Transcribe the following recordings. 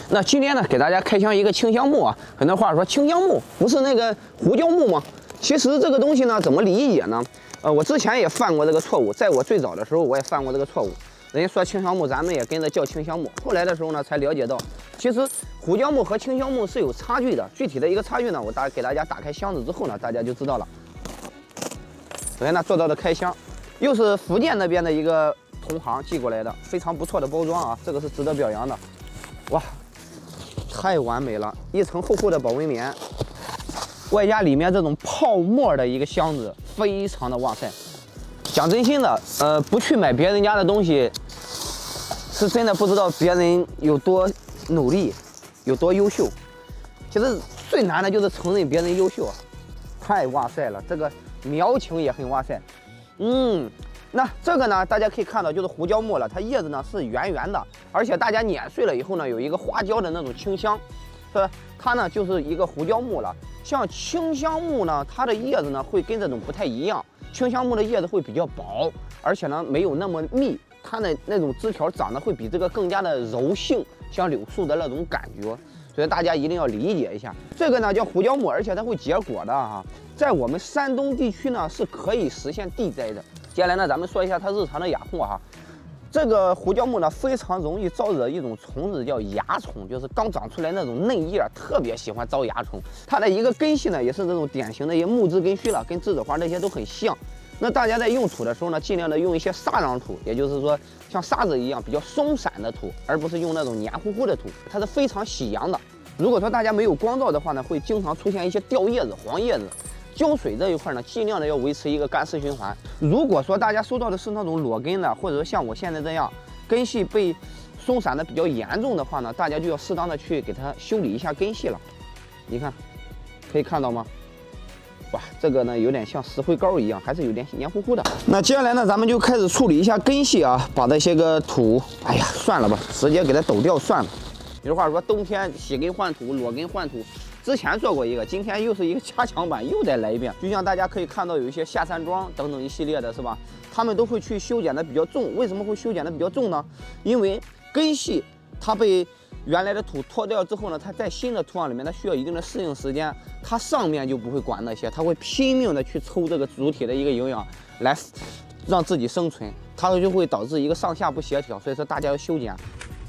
那今天呢，给大家开箱一个清香木啊。很多话说清香木不是那个胡椒木吗？其实这个东西呢，怎么理解呢？我之前也犯过这个错误，在我最早的时候我也犯过这个错误。人家说清香木，咱们也跟着叫清香木。后来的时候呢，才了解到，其实胡椒木和清香木是有差距的。具体的一个差距呢，我给大家打开箱子之后呢，大家就知道了。首先呢，做到的开箱，又是福建那边的一个同行寄过来的，非常不错的包装啊，这个是值得表扬的。哇，太完美了！一层厚厚的保温棉，外加里面这种泡沫的一个箱子，非常的哇塞。讲真心的，不去买别人家的东西，是真的不知道别人有多努力，有多优秀。其实最难的就是承认别人优秀啊，太哇塞了！这个苗情也很哇塞。那这个呢，大家可以看到就是胡椒木了，它叶子呢是圆圆的，而且大家碾碎了以后呢，有一个花椒的那种清香，是吧？它呢就是一个胡椒木了。像清香木呢，它的叶子呢会跟这种不太一样。清香木的叶子会比较薄，而且呢没有那么密，它的那种枝条长得会比这个更加的柔性，像柳树的那种感觉，所以大家一定要理解一下。这个呢叫胡椒木，而且它会结果的哈，在我们山东地区呢是可以实现地栽的。接下来呢，咱们说一下它日常的养护哈。这个胡椒木呢非常容易招惹一种虫子，叫蚜虫，就是刚长出来那种嫩叶，特别喜欢招蚜虫。它的一个根系呢也是这种典型的一些木质根须了，跟栀子花那些都很像。那大家在用土的时候呢，尽量的用一些沙壤土，也就是说像沙子一样比较松散的土，而不是用那种黏糊糊的土，它是非常喜阳的。如果说大家没有光照的话呢，会经常出现一些掉叶子、黄叶子。浇水这一块呢，尽量的要维持一个干湿循环。如果说大家收到的是那种裸根的，或者说像我现在这样根系被松散的比较严重的话呢，大家就要适当的去给它修理一下根系了。你看，可以看到吗？哇，这个呢有点像石灰膏一样，还是有点黏糊糊的。那接下来呢，咱们就开始处理一下根系啊，把这些个土，哎呀，算了吧，直接给它抖掉算了。有话说，冬天洗根换土，裸根换土。之前做过一个，今天又是一个加强版，又再来一遍。就像大家可以看到，有一些下山庄等等一系列的，是吧？他们都会去修剪的比较重。为什么会修剪的比较重呢？因为根系它被原来的土脱掉之后呢，它在新的土壤里面，它需要一定的适应时间。它上面就不会管那些，它会拼命的去抽这个主体的一个营养，来让自己生存。它就会导致一个上下不协调。所以说大家要修剪。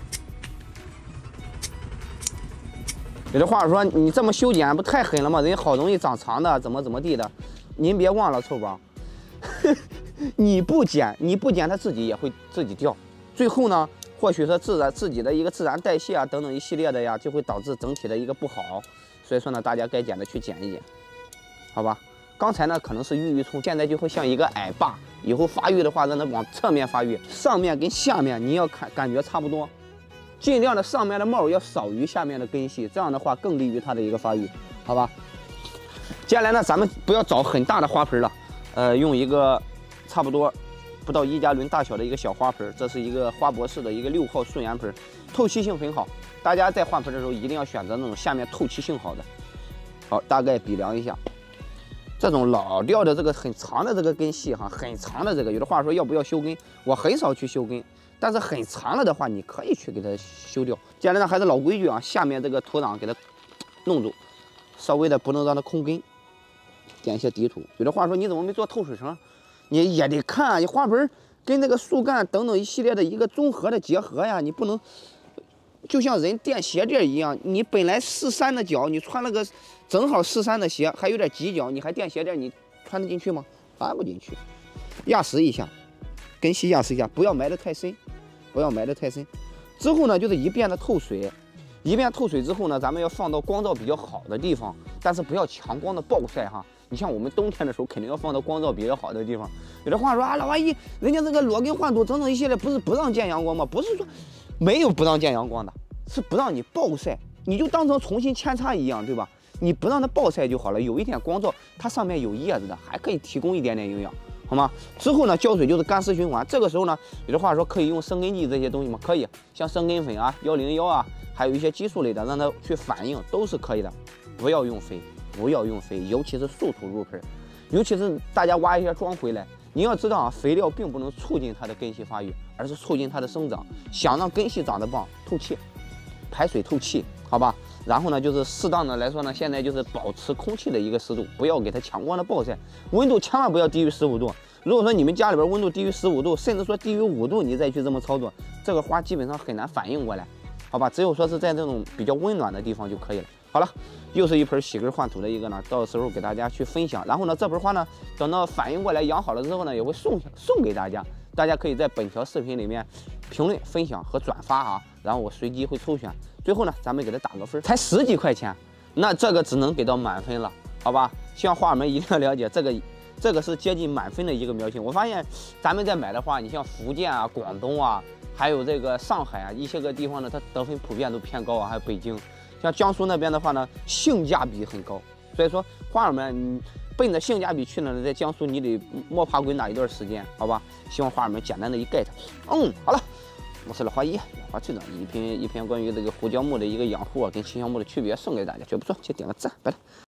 有的话说，你这么修剪不太狠了吗？人好容易长长的，怎么地的？您别忘了，臭宝，你不剪，它自己也会自己掉。最后呢，或许说自己的一个自然代谢啊等等一系列的呀，就会导致整体的一个不好。所以说呢，大家该剪的去剪一剪，好吧？刚才呢可能是郁葱，现在就会像一个矮坝，以后发育的话，让它往侧面发育，上面跟下面你要感觉差不多。尽量的上面的帽要少于下面的根系，这样的话更利于它的一个发育，好吧？接下来呢，咱们不要找很大的花盆了，用一个差不多不到1加仑大小的一个小花盆，这是一个花博士的一个6号顺源盆，透气性很好。大家在换盆的时候一定要选择那种下面透气性好的。好，大概比量一下，这种老掉的这个很长的这个根系哈，很长的这个，有的话说要不要修根，我很少去修根。但是很长了的话，你可以去给它修掉。接下来呢，还是老规矩啊，下面这个土壤给它弄住，稍微的不能让它空根，点一些底土。有的话说，你怎么没做透水层？你也得看，你花盆跟那个树干等等一系列的一个综合的结合呀，你不能就像人垫鞋垫一样，你本来43的脚，你穿了个正好43的鞋，还有点挤脚，你还垫鞋垫，你穿得进去吗？穿不进去。压实一下，根系压实一下，不要埋得太深。不要埋得太深，之后呢，就是一遍的透水，一遍透水之后呢，咱们要放到光照比较好的地方，但是不要强光的暴晒哈。你像我们冬天的时候，肯定要放到光照比较好的地方。有的话说啊，老阿姨，人家这个裸根换土整整一系列，不是不让见阳光吗？不是说没有不让见阳光的，是不让你暴晒，你就当成重新扦插一样，对吧？你不让它暴晒就好了，有一点光照，它上面有叶子的，还可以提供一点点营养。好吗？之后呢，浇水就是干湿循环。这个时候呢，有的话说可以用生根剂这些东西吗？可以，像生根粉啊、101啊，还有一些激素类的，让它去反应都是可以的。不要用肥，不要用肥，尤其是素土入盆，尤其是大家挖一些桩回来，你要知道啊，肥料并不能促进它的根系发育，而是促进它的生长。想让根系长得棒，透气。 排水透气，好吧？然后呢，就是适当的来说呢，现在就是保持空气的一个湿度，不要给它强光的暴晒，温度千万不要低于15度。如果说你们家里边温度低于15度，甚至说低于5度，你再去这么操作，这个花基本上很难反应过来，好吧？只有说是在这种比较温暖的地方就可以了。好了，又是一盆洗根换土的一个呢，到时候给大家去分享。然后呢，这盆花呢，等到反应过来养好了之后呢，也会送给大家。大家可以在本条视频里面评论、分享和转发啊，然后我随机会抽选。最后呢，咱们给它打个分，才10几块钱，那这个只能给到满分了，好吧？希望花友们一定要了解这个是接近满分的一个苗型。我发现咱们在买的话，你像福建啊、广东啊，还有这个上海啊一些个地方呢，它得分普遍都偏高啊，还有北京。像江苏那边的话呢，性价比很高，所以说花友们，你奔着性价比去呢，在江苏你得摸爬滚打一段时间，好吧？希望花友们简单的一 get。好了，我是老花一，老花最长一篇关于这个胡椒木的一个养护啊，跟清香木的区别送给大家，觉得不错，请点个赞，拜拜。